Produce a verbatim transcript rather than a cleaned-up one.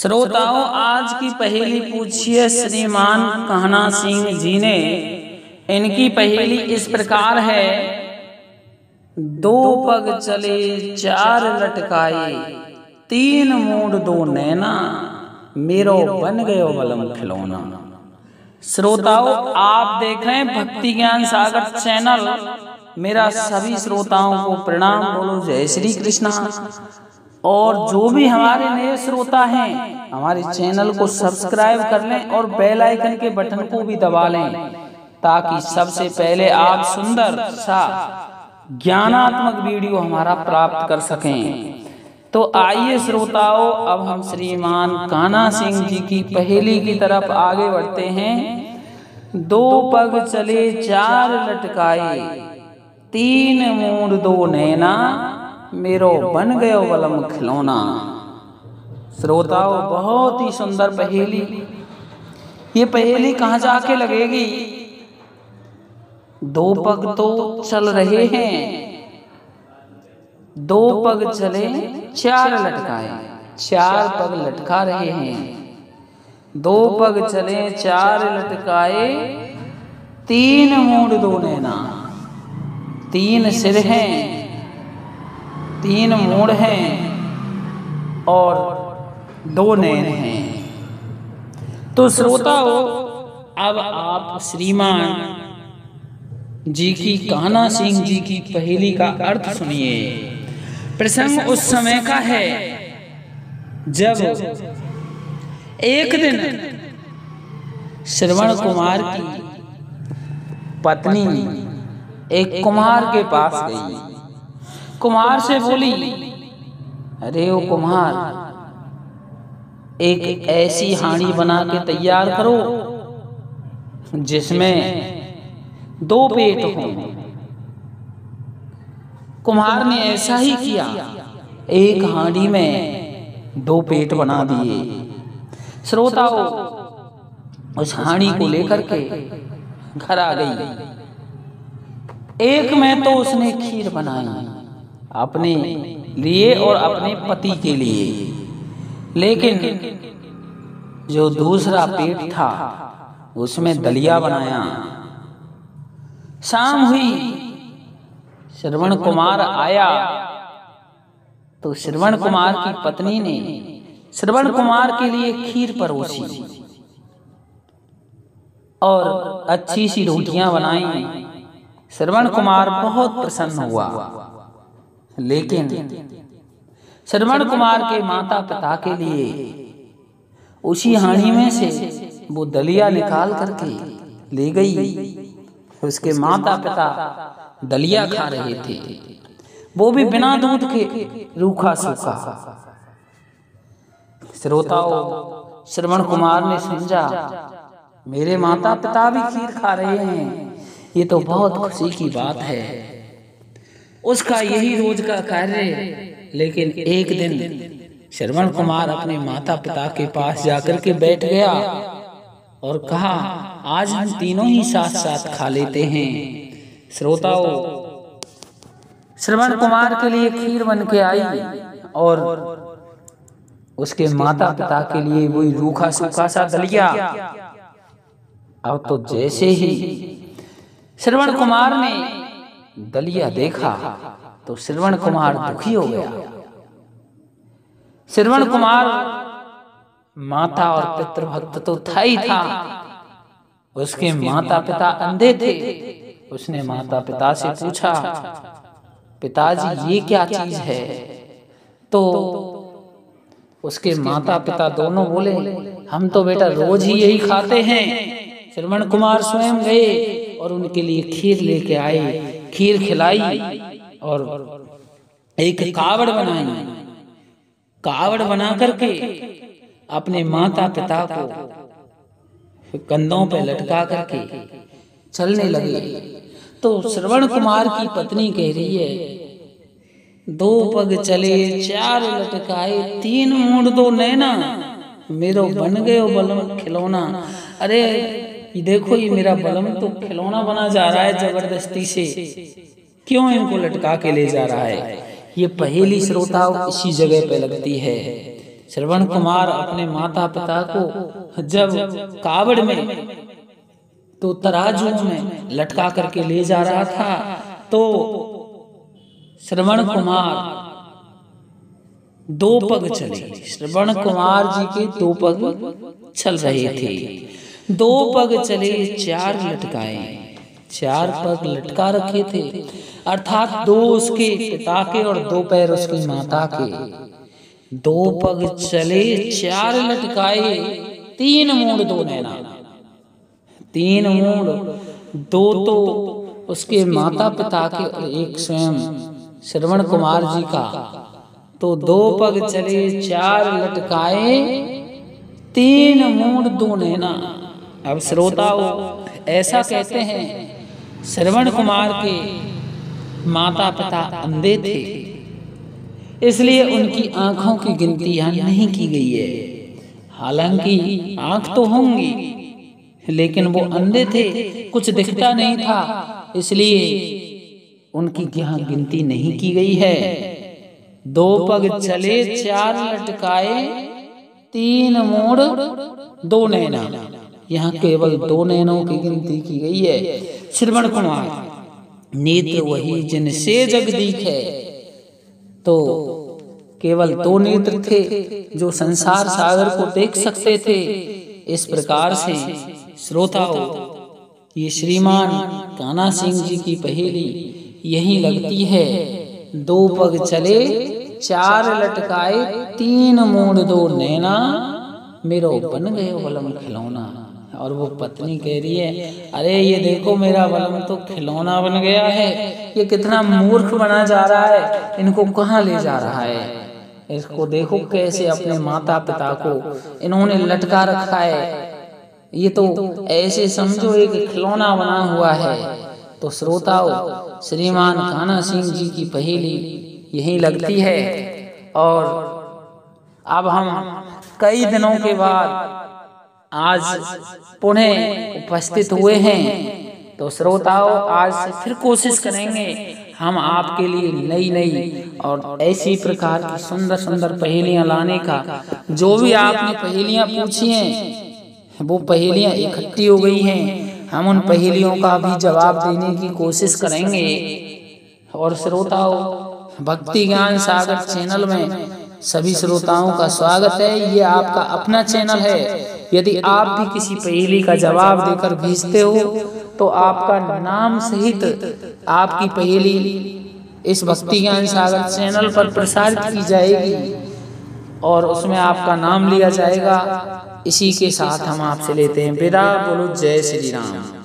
श्रोताओं, आज की पहेली पूछिए श्रीमान कहना सिंह जी ने। इनकी पहेली इस प्रकार है। दो पग चले चार लटकाए, तीन मूड दो नैना, मेरो बन गयो बलम खिलौना। श्रोताओं, आप देख रहे हैं भक्ति ज्ञान सागर चैनल। मेरा सभी श्रोताओं को प्रणाम, बोलो जय श्री कृष्णा। और जो भी हमारे नए श्रोता हैं, हमारे चैनल को सब्सक्राइब कर लें और बेल आइकन के बटन को भी दबा लें, ताकि सबसे पहले आप सुंदर सा ज्ञानात्मक वीडियो हमारा प्राप्त कर सकें। तो आइए श्रोताओं, अब हम श्रीमान कान्हा सिंह जी की पहेली की तरफ आगे बढ़ते हैं। दो पग चले चार लटकाए, तीन मूड दो नैना, मेरो बन गयो बलम खिलौना। श्रोताओं, बहुत ही सुंदर पहेली। ये पहेली कहाँ जाके लगेगी? दो पग तो चल रहे हैं, दो पग चले चार लटकाए, चार पग लटका रहे हैं। दो पग चले चार लटकाए, तीन मूड दो नैना, तीन सिर हैं, तीन मूड हैं और दो नैन हैं। तो श्रोताओं, अब आप श्रीमान जी की कान्हा सिंह जी की पहेली का अर्थ सुनिए। प्रसंग उस समय का है जब एक दिन श्रवण कुमार की पत्नी एक कुम्हार के पास गई। कुम्हार से बोली, अरे ओ कुम्हार, एक ऐसी हांडी बना के तैयार करो जिसमें दो पेट हों। कुम्हार ने ऐसा ही किया, एक हांडी में दो पेट बना दिए। श्रोताओं, उस हांडी को लेकर के घर आ गई। एक में तो उसने खीर बनाई अपने लिए और अपने पति के लिए, लेकिन जो दूसरा पेट था उसमें दलिया बनाया। शाम हुई, श्रवण कुमार आया तो श्रवण कुमार की पत्नी ने श्रवण कुमार के लिए खीर परोसी और अच्छी सी रोटियां बनाई। श्रवण कुमार बहुत प्रसन्न हुआ, लेकिन श्रवण कुमार के माता पिता के लिए उसी हांडी में से वो दलिया निकाल करके ले गई। उसके माता पिता दलिया खा रहे थे, वो भी बिना दूध के, रूखा सूखा। श्रोताओं, श्रवण कुमार ने समझा, मेरे माता पिता भी खीर खा रहे हैं, ये तो बहुत खुशी की बात है। उसका यही रोज का कार्य है। लेकिन एक दिन श्रवण कुमार अपने माता पिता के पास जाकर के बैठ गया और कहा, आज हम तीनों ही साथ साथ खा लेते हैं। श्रोताओं, श्रवण कुमार के लिए खीर बन के आई और उसके माता पिता के लिए वही रूखा सूखा सा दलिया। अब तो जैसे ही श्रवण कुमार ने दलिया देखा तो श्रवण कुमार दुखी हो गया। श्रवण कुमार माता और पितृभक्त तो था ही था, उसके माता पिता अंधे थे। उसने माता पिता से पूछा, पिताजी ये क्या चीज है? तो उसके माता पिता दोनों बोले, हम तो बेटा रोज ही यही खाते हैं। श्रवण कुमार स्वयं गए और उनके लिए खीर लेके आए, खीर खिलाई और एक कावड़ बनाई। कावड़ बना करके अपने माता पिता को कंधों पे लटका करके चलने लगे। तो श्रवण कुमार की पत्नी कह रही है, दो पग चले चार लटकाए, तीन मूड दो नैना, मेरो बन गयो बलम खिलौना। अरे ये देखो, ये मेरा बलम तो खिलौना बना जा रहा है जबरदस्ती से, क्यों इनको लटका के ले जा रहा है? ये पहेली श्रोताओं इसी जगह पे लगती है। श्रवण कुमार अपने माता पिता को जब कावड़ में तो तराजू में लटका करके ले जा रहा था, तो श्रवण कुमार दो पग चले। श्रवण कुमार जी के दो पग चल रहे थे। दो पग चले चार लटकाए, चार पग लटका रखे थे, अर्थात दो उसके पिता के और दो पैर उसकी माता के। दो पग चले चार लटकाए, तीन मूड़ दो नैना। तीन मूड़, दो तो उसके माता पिता के और एक स्वयं श्रवण कुमार जी का। तो दो पग चले चार लटकाए, तीन मूड़ दो नैना। अब श्रोताओ ऐसा कहते हैं, श्रवण कुमार के माता पिता अंधे थे, इसलिए उनकी आंखों की गिनती यहाँ नहीं की गई है। हालांकि आंख तो होंगी, लेकिन वो अंधे थे, कुछ दिखता नहीं था, इसलिए उनकी यहाँ गिनती नहीं की गई है। दो पग चले चार लटकाए, तीन मोड़ दो नैना। यहाँ केवल दो नैनों की गिनती की गई है। श्रवण कुमार नेत्र वही जिनसे जग दिखे, तो केवल दो नेत्र थे जो संसार सागर को देख सकते थे। इस प्रकार से श्रोताओ ये श्रीमान कान्हा सिंह जी की पहेली यही लगती है। दो पग चले चार लटकाए, तीन मूड़ दो नैना, मेरो बन गए वलम खिलौना। और वो पत्नी कह रही है, अरे ये देखो मेरा वलम तो खिलौना बन गया है, ये कितना मूर्ख बना जा रहा है, इनको कहाँ ले जा रहा है। इसको देखो कैसे अपने माता पिता को इन्होंने लटका रखा है, ये तो ऐसे समझो एक खिलौना बना हुआ है। तो श्रोताओ श्रीमान कान्हा सिंह जी की पहेली यही लगती है। और अब हम कई दिनों के बाद आज पुनः उपस्थित हुए हैं, तो श्रोताओ आज से फिर कोशिश करेंगे हम आपके लिए नई नई और ऐसी प्रकार की सुंदर सुंदर पहेलियां लाने का। जो भी आपने पहेलियां पूछी हैं वो पहेलियां इकट्ठी हो गई हैं, हम उन पहेलियों का भी जवाब देने की कोशिश करेंगे। और श्रोताओं भक्ति ज्ञान सागर चैनल में सभी श्रोताओं का स्वागत है। ये आपका अपना चैनल है। यदि आप भी किसी पहेली का जवाब देकर भेजते हो तो आपका नाम सहित आपकी पहेली इस भक्ति ज्ञान सागर चैनल पर प्रसारित की जाएगी और उसमें आपका नाम लिया जाएगा। इसी के साथ हम आपसे लेते हैं विदा। बोलो जय श्री राम।